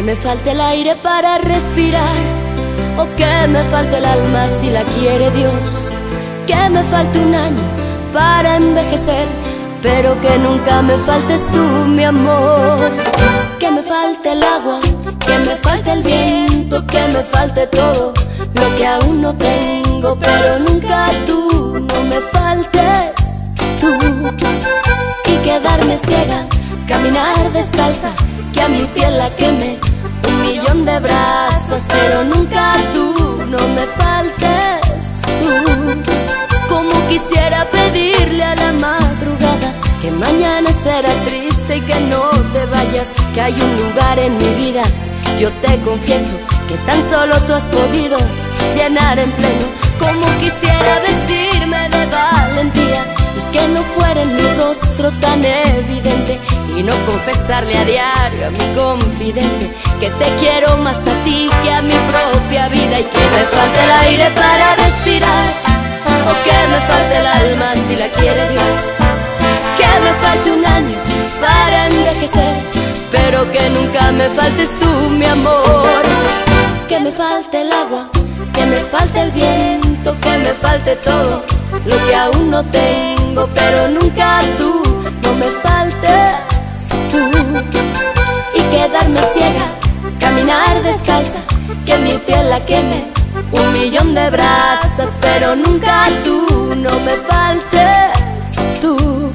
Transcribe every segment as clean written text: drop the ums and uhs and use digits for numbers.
me falte el aire para respirar, o que me falte el alma si la quiere Dios. Que me falte un año para envejecer, pero que nunca me faltes tú, mi amor. Que me falte el agua, que me falte el viento, que me falte todo lo que aún no tengo, pero nunca tú, no me faltes tú. Y quedarme ciega, caminar descalza, que a mi piel la queme 1.000.000 de brasas, pero nunca tú, no me faltes tú. Como quisiera pedirle a la madrugada que mañana será triste y que no te vayas, que hay un lugar en mi vida, yo te confieso, que tan solo tú has podido llenar en pleno. Como quisiera vestirme de valentía y que no fuera en mi rostro tan evidente, y no confesarle a diario a mi confidente que te quiero más a ti que a mi propia vida. Y que me falte el aire para respirar, o que me falte el alma si la quiere Dios. Que me falte un año para envejecer, pero que nunca me faltes tú, mi amor. Que me falte el agua, que me falte el viento, que me falte todo lo que aún no tengo, pero nunca tú, no me faltes tú. Y quedarme ciega, caminar descalza, que mi piel la queme 1.000.000 de brasas, pero nunca tú, no me faltes tú.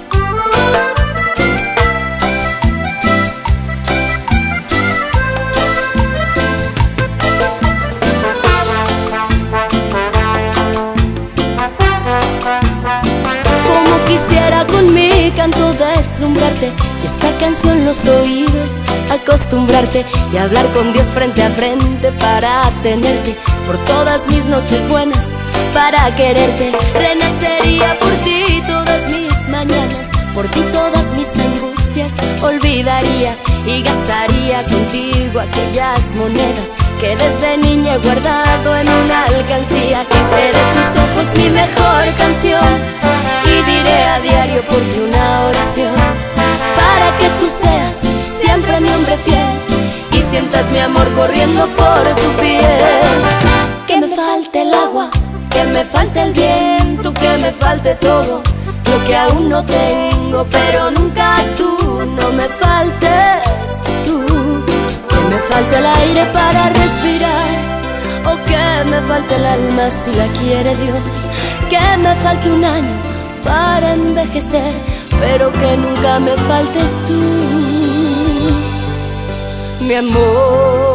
Como quisiera con mi canto deslumbrarte, y esta canción los oídos acostumbrarte, y hablar con Dios frente a frente para tenerte, por todas mis noches buenas para quererte. Renacería por ti todas mis mañanas, por ti todas mis angustias olvidaría, y gastaría contigo aquellas monedas que desde niña he guardado en una alcancía. Que seré de tus ojos mi mejor canción, y diré a diario por ti una oración, para que tú seas siempre mi hombre fiel y sientas mi amor corriendo por tu piel. Que me falte el agua, que me falte el viento, que me falte todo lo que aún no tengo, pero nunca tú, no me faltes tú. Que me falte el aire para respirar, o que me falte el alma si la quiere Dios. Que me falte un año para envejecer, pero que nunca me faltes tú, mi amor.